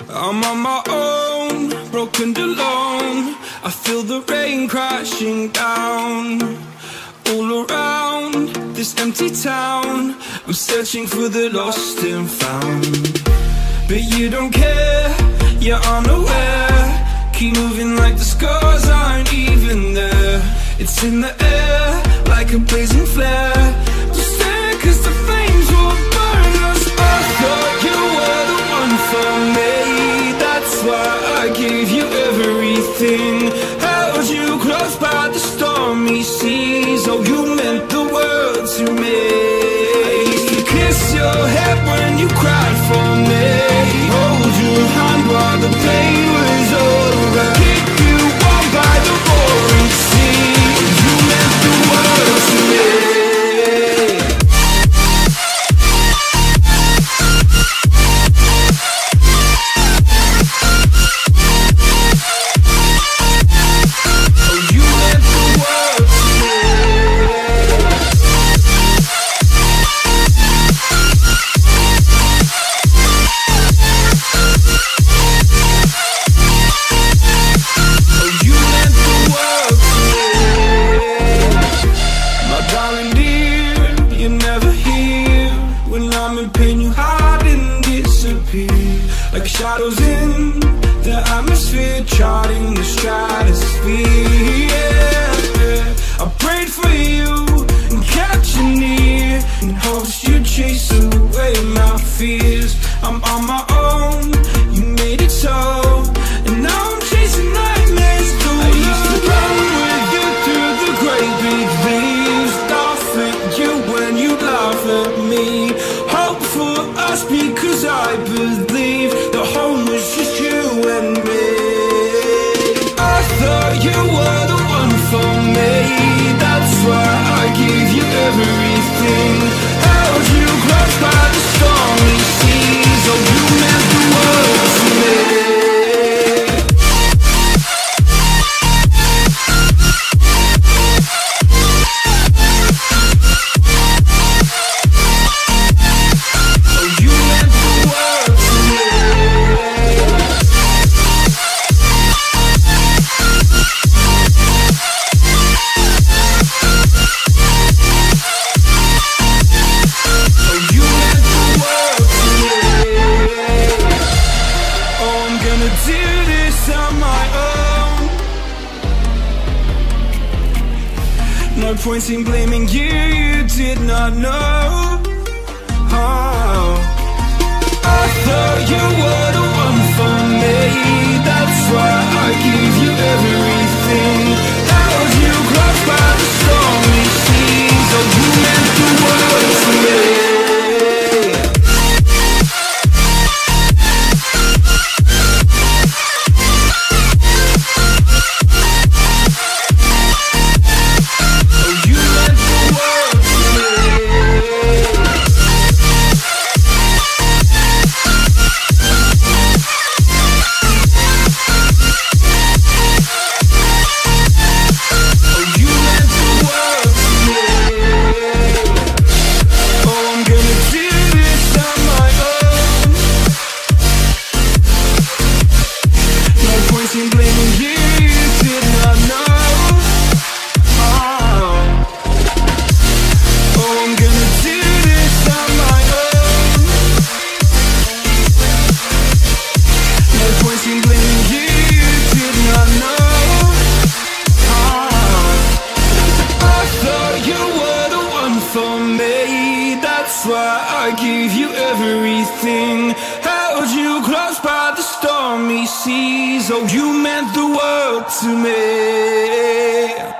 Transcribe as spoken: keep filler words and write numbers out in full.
I'm on my own, broken and alone. I feel the rain crashing down all around this empty town. I'm searching for the lost and found, but you don't care, you're unaware. Keep moving like the scars aren't even there. It's in the air like a blazing flare. Just stare, cause the flames will burn us. I thought you were the one for me. That's why I gave you everything. Held you close by the stormy seas. Oh, you meant the world to me. I used to kiss your head when you cried for me. Hold your hand while the pain was over. Keep you warm by the roaring sea. You meant the world to me. Like shadows in the atmosphere, charting the stratosphere. Yeah. I prayed for you and kept you near, in hopes you'd chase away my fears. I'm on my own, you made it so, and now I'm chasing nightmares through. I used to run with you through the great big leaves, laugh at you when you laugh at me. Hope for us because I believe the home was just you and me. I thought you were the one for me. That's why I gave you everything. Held you close by the stormy seas. Oh, you meant the world to me. No point in blaming you, you did not know. Oh, I thought you were the one for me. That's why I gave you everything. Held you close by the stormy seas. Oh, you meant the world to me. That's why I gave you everything. Held you close by the stormy seas. Oh, you meant the world to me.